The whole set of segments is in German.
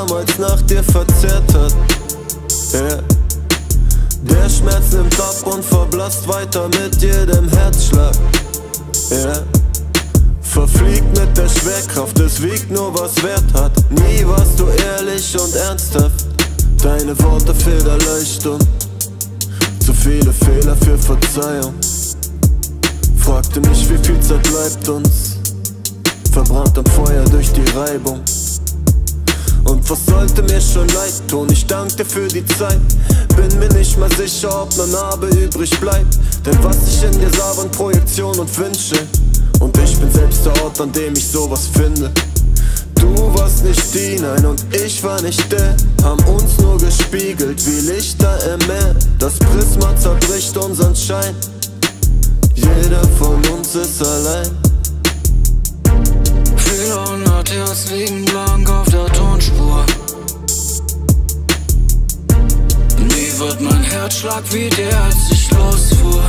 damals nach dir verzehrt hat. Yeah. Der Schmerz nimmt ab und verblasst weiter mit jedem Herzschlag. Yeah. Verfliegt mit der Schwerkraft, es wiegt nur was Wert hat. Nie warst du ehrlich und ernsthaft, deine Worte federleicht und zu viele Fehler für Verzeihung. Fragte mich, wie viel Zeit bleibt uns, verbrannt am Feuer durch die Reibung. Und was sollte mir schon leid tun? Ich danke dir für die Zeit. Bin mir nicht mal sicher, ob ne Narbe übrig bleibt. Denn was ich in dir sah, waren Projektion und Wünsche. Und ich bin selbst der Ort, an dem ich sowas finde. Du warst nicht die, nein, und ich war nicht der. Haben uns nur gespiegelt wie Lichter im Meer. Das Prisma zerbricht unseren Schein. Jeder von uns ist allein. Viele hundert Herz liegen blank auf der Tonspur. Nie wird mein Herzschlag wie der, als ich losfuhr.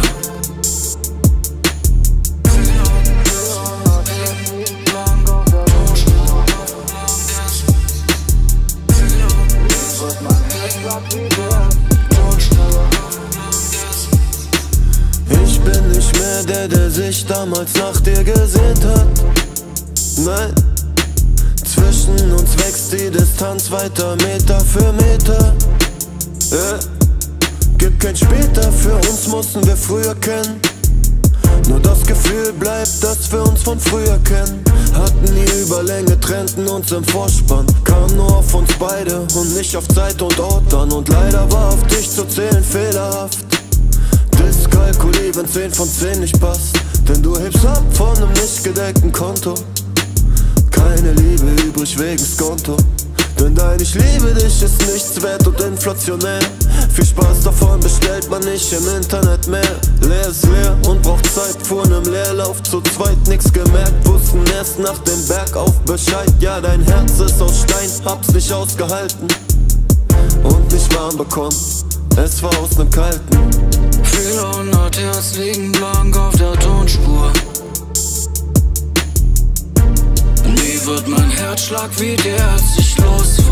Ich bin nicht mehr der sich damals nach dir gesehnt hat. Nein, zwischen uns wächst die Distanz weiter, Meter für Meter. Yeah. Gibt kein später, für uns mussten wir früher kennen. Nur das Gefühl bleibt, dass wir uns von früher kennen. Hatten nie Überlänge, trennten uns im Vorspann. Kam nur auf uns beide und nicht auf Zeit und Ort an. Und leider war auf dich zu zählen fehlerhaft. Dyskalkulie, wenn 10 von 10 nicht passt. Denn du hebst ab von einem nicht gedeckten Konto. Keine Liebe übrig wegen Skonto. Denn dein Ich liebe dich ist nichts wert und inflationär. Viel Spaß davon bestellt man nicht im Internet mehr. Leer ist leer und braucht Zeit, fuhren im Leerlauf zu zweit. Nix gemerkt, wussten erst nach dem Bergauf Bescheid. Ja, dein Herz ist aus Stein, hab's nicht ausgehalten und nicht warm bekommen, es war aus nem Kalten. Viele hundert Herz liegen blank auf der Tonspur. Nie wird mein Herzschlag wie der, als ich losfuhr.